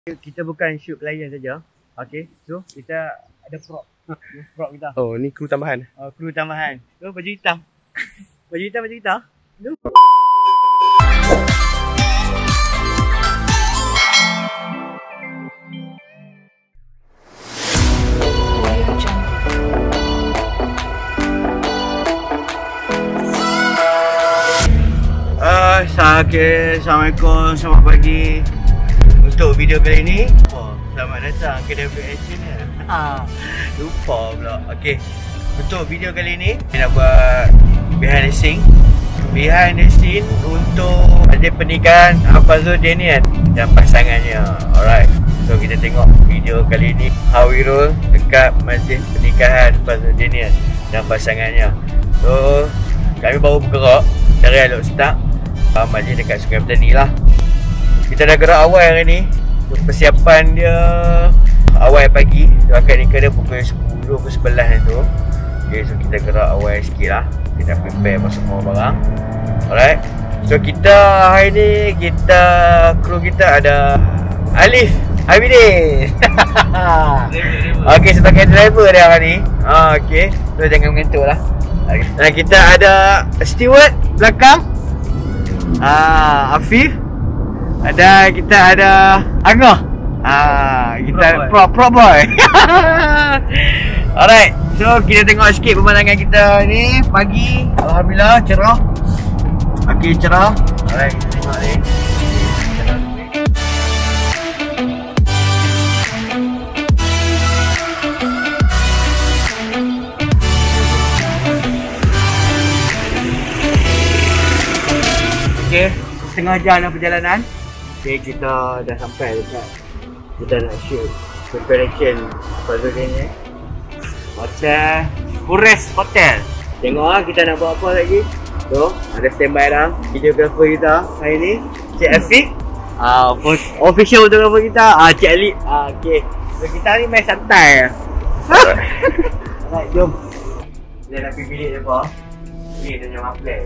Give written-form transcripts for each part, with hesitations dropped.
Kita bukan shoot klien saja. Okey, so kita ada prop. Prop kita. Oh, ni kru tambahan. Kru tambahan. Tu baju hitam. Baju hitam. Tu. Assalamualaikum, selamat pagi. Untuk video kali ni, selamat datang ke BTS ni. Lupa pula. Okey. Untuk video kali ni, kita nak buat behind the scene. Behind the scene untuk ada pernikahan Fadzrul Danel dan pasangannya. Alright. So kita tengok video kali ni how we roll dekat majlis pernikahan Fadzrul Danel dan pasangannya. So kami baru bergerak dari Alok Start majlis dekat Sungai Petani lah. Kita dah gerak awal hari ni. Persiapan dia awal pagi. So akad nikah dia pukul 10 ke 11 tu. Okay, so kita gerak awal sikit lah. Kita prepare semua barang. Alright. So kita hari ni, kru kita ada Alif Abidin. Okay, sebagai driver dia hari ni. Okay, so jangan mengantuk lah. Dan kita ada steward belakang, Afif. Kita ada Angah. Kita pro boy. Alright. So kita tengok sikit pemandangan kita ni pagi. Alhamdulillah cerah. Okey, cerah. Alright, kita tengok ni. Okey, setengah jam dalam perjalanan. Okay, kita dah sampai dekat. Kita nak shoot preparation Fadzrul ni. Hotel Forest Hotel. Tengok lah kita nak buat apa lagi. So, ada standby dah videographer kita hari ni, Cik Afiq. Official photographer kita, Cik Ali. Okay. So, kita ni main santai. Alright, jom. Dia nak pergi bilik dia apa? Ni dia punya maplay.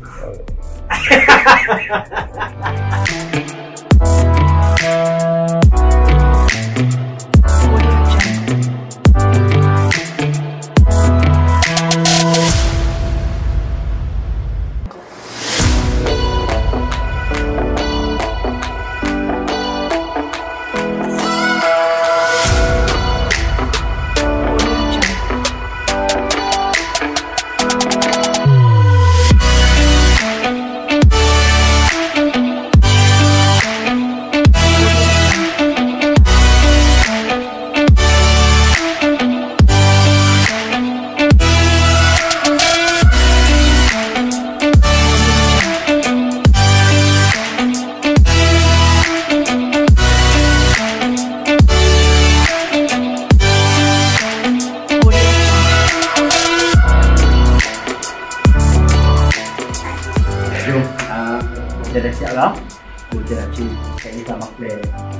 Kita dah siap lah. Kita nak cik kat ni sama play.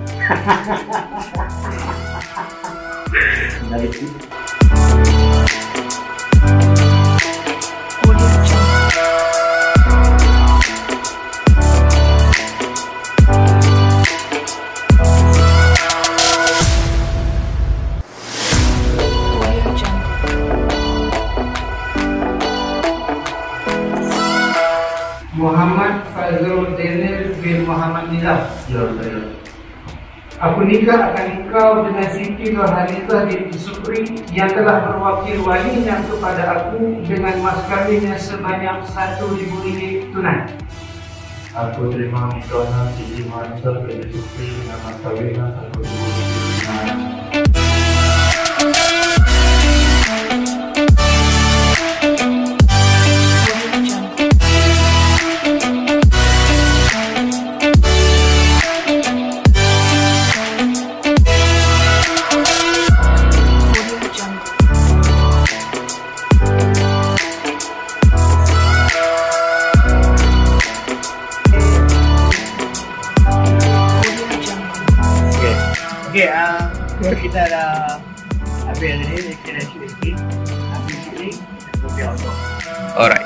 Dah lagi. Muhammad Fadzrul Danel bin Muhammad Nizam. Ya. Aku nikah akan engkau dengan Siti Nurhalizah binti Supri yang telah berwakil walinya kepada aku dengan mas kawinnya sebanyak 1.000 ringgit tunai. Aku terima nikahnya Siti Nurhalizah binti Supri dengan mas kawinnya 1.000 ringgit tunai. Kita dah habis ni, kita dah shoot sikit. Habis shoot ni, kita pergi outdoor. Alright.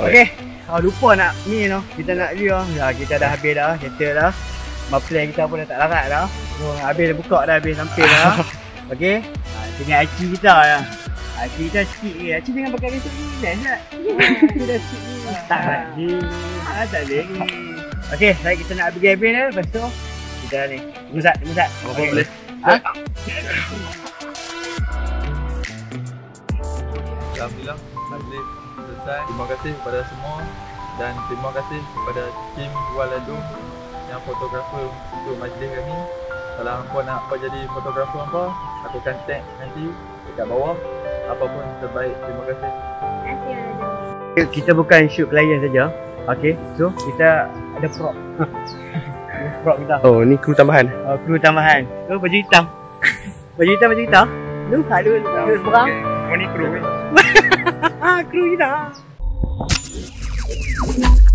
Okay. Lupa nak ni kita nak review kita dah habis dah, settle dah. Plan kita pun dah tak larat dah. Habis dah buka dah, habis sampai dah. Okay. Dengan IC kita lah. IC kita sikit je. IC jangan pakai besok ni. Nice tak? Kita dah sikit ni. Tak lagi. Tak lagi. Okay, baik kita nak pergi habis dah. Lepas tu kita ni musat. Apa boleh? Alhamdulillah, majlis selesai. Terima kasih kepada semua dan terima kasih kepada tim wLstudio yang fotografer untuk majlis kami. Kalau hampa nak jadi fotografer hampa, aku akan tag nanti dekat bawah. Apapun terbaik. Terima kasih. Kita bukan shoot klien saja. Okay, so kita ada prop. Prop kita. Oh, ni kru tambahan. Kru tambahan. Tu baju hitam. Baju hitam. Lu ada seberang. Oh ni kru kan? Kru hitam.